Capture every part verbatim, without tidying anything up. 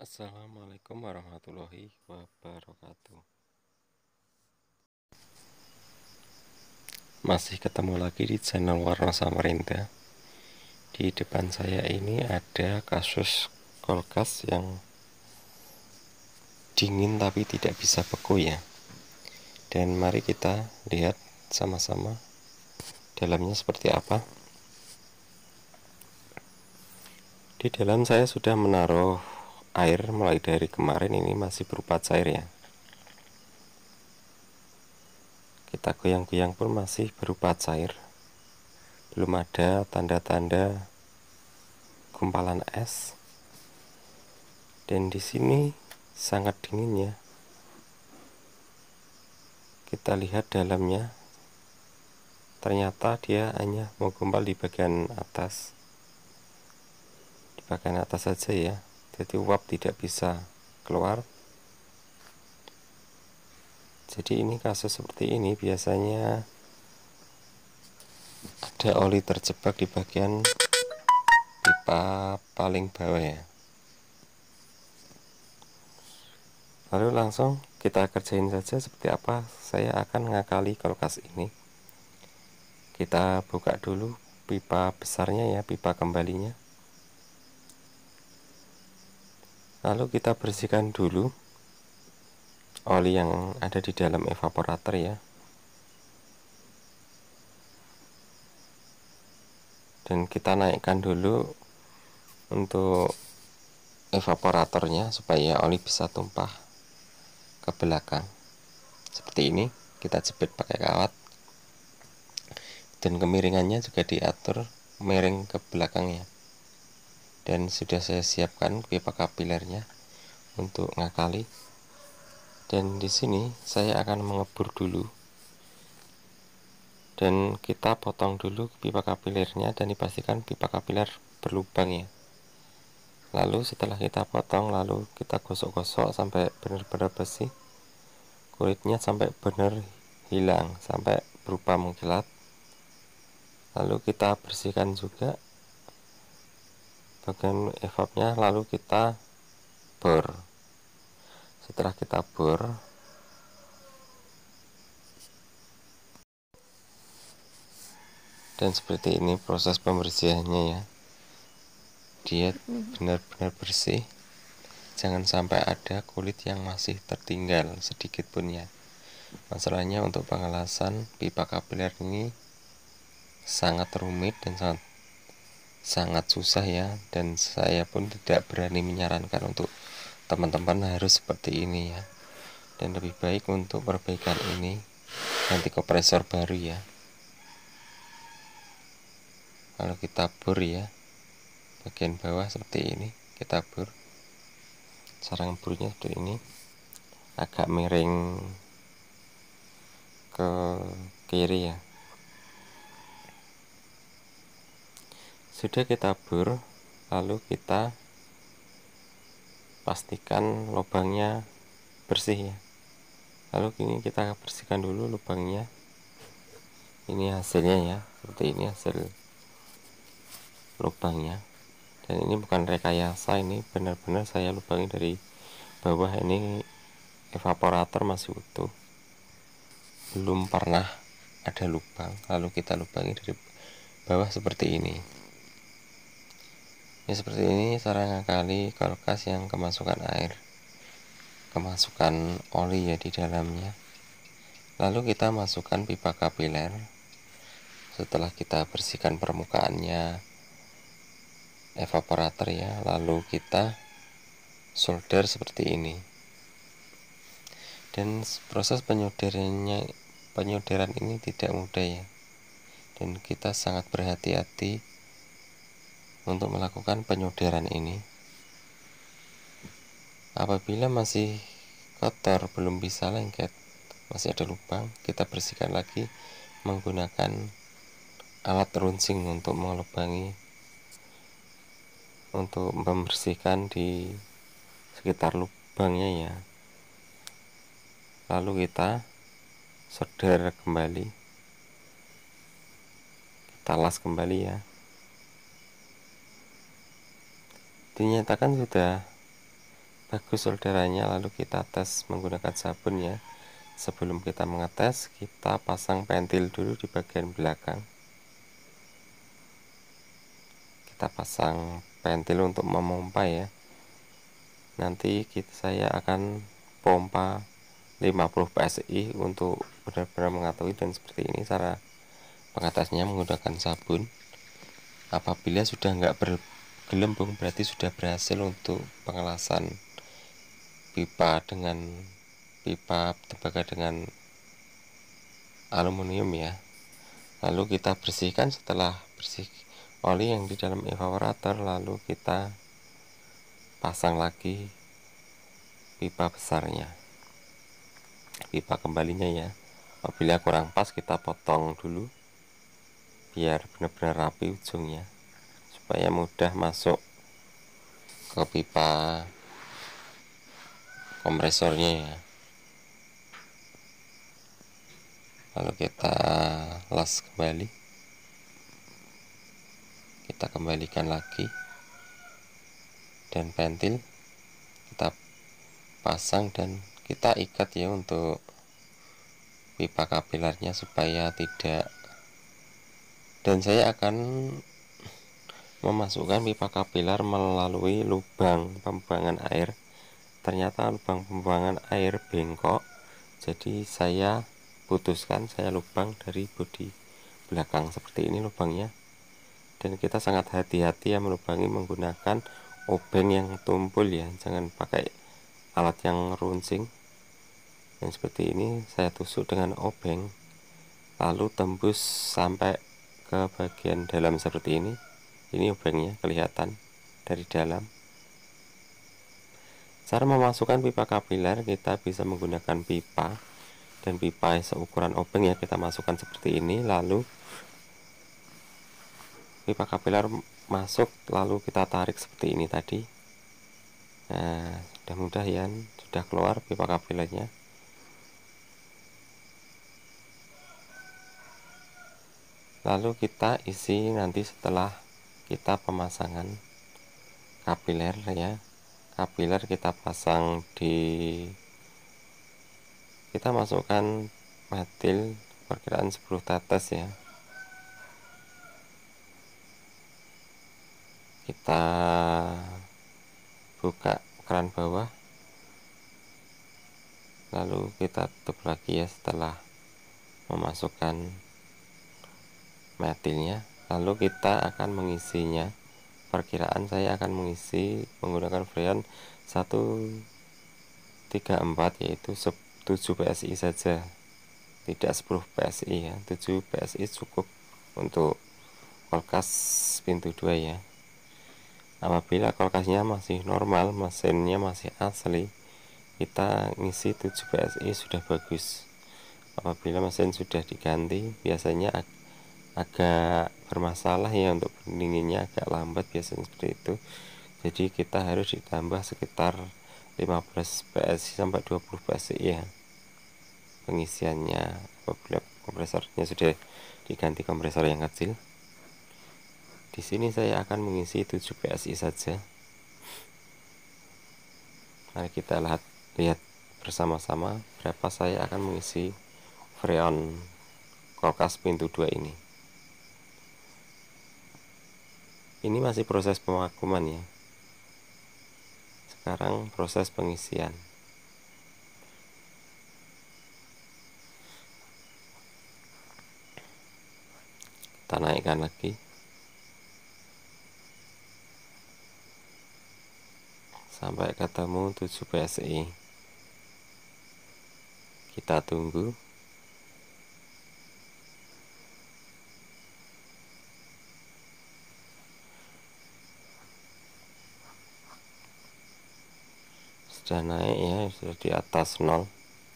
Assalamualaikum warahmatullahi wabarakatuh. Masih ketemu lagi di channel Warna Samarinda. Di depan saya ini ada kasus kulkas yang dingin tapi tidak bisa beku ya. Dan mari kita lihat sama-sama dalamnya seperti apa. Di dalam saya sudah menaruh air mulai dari kemarin, ini masih berupa cair ya. Kita goyang-goyang pun masih berupa cair. Belum ada tanda-tanda gumpalan es. Dan di sini sangat dingin ya. Kita lihat dalamnya. Ternyata dia hanya menggumpal di bagian atas. Di bagian atas saja ya. Jadi uap tidak bisa keluar. Jadi ini kasus seperti ini biasanya ada oli terjebak di bagian pipa paling bawah ya. Lalu langsung kita kerjain saja seperti apa saya akan ngakali kulkas ini. Kita buka dulu pipa besarnya ya, pipa kembalinya. Lalu kita bersihkan dulu oli yang ada di dalam evaporator ya. Dan kita naikkan dulu untuk evaporatornya supaya oli bisa tumpah ke belakang. Seperti ini, kita jepit pakai kawat. Dan kemiringannya juga diatur miring ke belakangnya. Dan sudah saya siapkan pipa kapilernya untuk ngakali. Dan di sini saya akan mengebur dulu. Dan kita potong dulu pipa kapilernya dan dipastikan pipa kapiler berlubang ya. Lalu setelah kita potong, lalu kita gosok-gosok sampai benar-benar bersih. Kulitnya sampai benar hilang, sampai berupa mengkilat. Lalu kita bersihkan juga bagian evapnya, lalu kita bor. Setelah kita bor, dan seperti ini proses pembersihannya ya. Dia benar-benar bersih. Jangan sampai ada kulit yang masih tertinggal sedikit pun ya. Masalahnya untuk pengelasan pipa kapiler ini sangat rumit dan sangat sangat susah ya. Dan saya pun tidak berani menyarankan untuk teman-teman harus seperti ini ya. Dan lebih baik untuk perbaikan ini ganti kompresor baru ya. Lalu kita bor ya, bagian bawah seperti ini kita bor. Cara ngeburnya seperti ini, agak miring ke kiri ya. Sudah kita bor, lalu kita pastikan lubangnya bersih ya. Lalu ini kita bersihkan dulu lubangnya. Ini hasilnya ya, seperti ini hasil lubangnya. Dan ini bukan rekayasa, ini benar-benar saya lubangi dari bawah. Ini evaporator masih utuh, belum pernah ada lubang. Lalu kita lubangi dari bawah seperti ini. Ya seperti ini cara ngakali kulkas yang kemasukan air, kemasukan oli ya di dalamnya. Lalu kita masukkan pipa kapiler. Setelah kita bersihkan permukaannya evaporator ya, lalu kita solder seperti ini. Dan proses penyolderannya penyolderan ini tidak mudah ya. Dan kita sangat berhati-hati untuk melakukan penyolderan ini. Apabila masih kotor, belum bisa lengket, masih ada lubang, kita bersihkan lagi menggunakan alat runcing untuk melubangi, untuk membersihkan di sekitar lubangnya ya. Lalu kita solder kembali, kita las kembali ya. Dinyatakan sudah bagus solderannya, lalu kita tes menggunakan sabun ya. Sebelum kita mengetes, kita pasang pentil dulu di bagian belakang. Kita pasang pentil untuk memompa ya. Nanti kita, saya akan pompa lima puluh P S I untuk benar-benar mengatui, dan seperti ini cara pengatesnya menggunakan sabun. Apabila sudah nggak bergelembung, berarti sudah berhasil untuk pengelasan pipa dengan pipa tembaga dengan aluminium ya. Lalu kita bersihkan. Setelah bersih oli yang di dalam evaporator, lalu kita pasang lagi pipa besarnya, pipa kembalinya ya. Apabila kurang pas, kita potong dulu biar benar-benar rapi ujungnya, supaya mudah masuk ke pipa kompresornya ya. Lalu kita las kembali, kita kembalikan lagi, dan pentil kita pasang dan kita ikat ya untuk pipa kapilernya supaya tidak, dan saya akan memasukkan pipa kapiler melalui lubang pembuangan air. Ternyata lubang pembuangan air bengkok, jadi saya putuskan, saya lubang dari bodi belakang seperti ini lubangnya. Dan kita sangat hati-hati ya melubangi menggunakan obeng yang tumpul ya, jangan pakai alat yang runcing. Dan seperti ini saya tusuk dengan obeng, lalu tembus sampai ke bagian dalam seperti ini. Ini obengnya kelihatan dari dalam. Cara memasukkan pipa kapiler, kita bisa menggunakan pipa, dan pipa seukuran obeng ya, kita masukkan seperti ini, lalu pipa kapiler masuk, lalu kita tarik seperti ini tadi. Nah, sudah mudah ya, sudah keluar pipa kapilernya. Lalu kita isi nanti setelah kita pemasangan kapiler ya. Kapiler kita pasang di, kita masukkan metil perkiraan sepuluh tetes ya. Kita buka keran bawah, lalu kita tutup lagi ya setelah memasukkan metilnya. Lalu kita akan mengisinya. Perkiraan saya akan mengisi menggunakan freon seratus tiga puluh empat, yaitu tujuh P S I saja, tidak sepuluh P S I ya. Tujuh P S I cukup untuk kulkas pintu dua ya. Apabila kulkasnya masih normal, mesinnya masih asli, kita ngisi tujuh P S I sudah bagus. Apabila mesin sudah diganti, biasanya ag agak bermasalah ya, untuk pendinginnya agak lambat biasanya seperti itu. Jadi kita harus ditambah sekitar lima belas P S I sampai dua puluh P S I ya pengisiannya, apabila kompresornya sudah diganti kompresor yang kecil. Di sini saya akan mengisi tujuh P S I saja. Mari kita lihat lihat bersama-sama berapa saya akan mengisi freon kulkas pintu dua ini. Ini masih proses pemakuman ya. Sekarang proses pengisian. Kita naikkan lagi sampai ketemu tujuh P S I. Kita tunggu. Sudah naik ya, sudah di atas nol.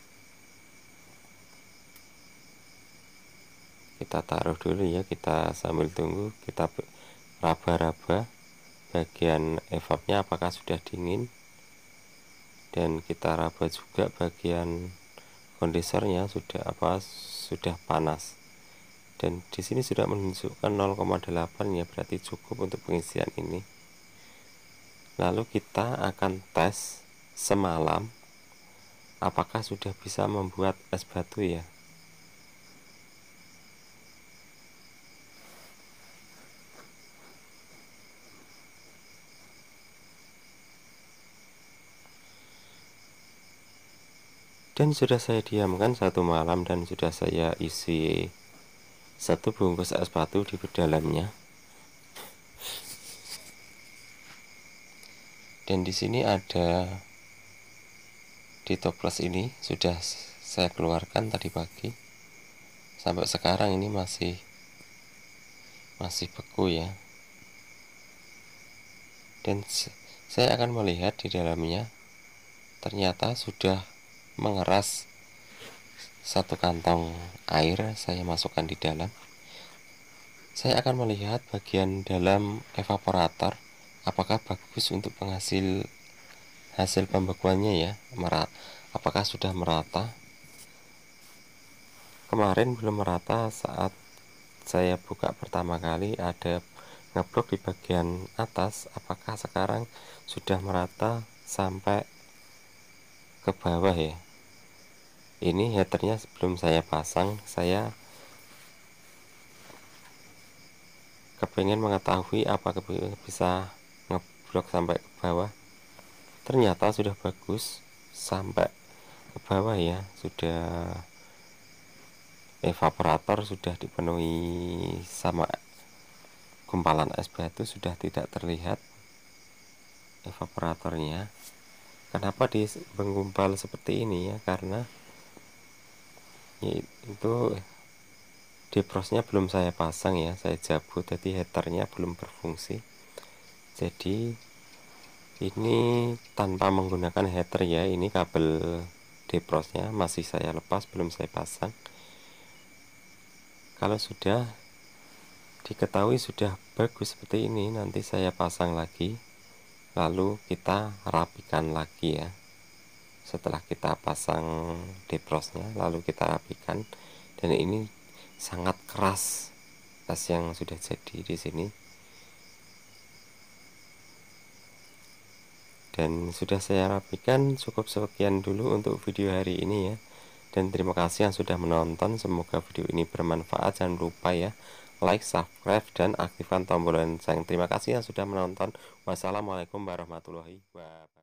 Kita taruh dulu ya, kita sambil tunggu, kita raba-raba bagian evapnya apakah sudah dingin, dan kita raba juga bagian kondensernya sudah apa sudah panas. Dan di sini sudah menunjukkan nol koma delapan ya, berarti cukup untuk pengisian ini. Lalu kita akan tes semalam, apakah sudah bisa membuat es batu ya? Dan sudah saya diamkan satu malam dan sudah saya isi satu bungkus es batu di dalamnya. Dan di sini ada di toples ini sudah saya keluarkan tadi pagi. Sampai sekarang ini masih masih beku ya. Dan saya akan melihat di dalamnya ternyata sudah mengeras satu kantong air saya masukkan di dalam. Saya akan melihat bagian dalam evaporator apakah bagus untuk penghasil hasil pembekuannya ya, merata, apakah sudah merata. Kemarin belum merata, saat saya buka pertama kali ada ngeblok di bagian atas, apakah sekarang sudah merata sampai ke bawah ya. Ini heaternya sebelum saya pasang, saya kepengen mengetahui apakah bisa ngeblok sampai ke bawah. Ternyata sudah bagus sampai ke bawah ya, sudah evaporator sudah dipenuhi sama gumpalan es batu, sudah tidak terlihat evaporatornya. Kenapa di menggumpal seperti ini ya, karena itu defrostnya belum saya pasang ya, saya cabut, jadi heaternya belum berfungsi. Jadi ini tanpa menggunakan heater ya, ini kabel defrostnya masih saya lepas, belum saya pasang. Kalau sudah diketahui sudah bagus seperti ini, nanti saya pasang lagi, lalu kita rapikan lagi ya. Setelah kita pasang defrostnya, lalu kita rapikan. Dan ini sangat keras es yang sudah jadi di sini. Dan sudah saya rapikan. Cukup sekian dulu untuk video hari ini ya. Dan terima kasih yang sudah menonton. Semoga video ini bermanfaat. Jangan lupa ya, like, subscribe, dan aktifkan tombol lonceng. Terima kasih yang sudah menonton. Wassalamualaikum warahmatullahi wabarakatuh.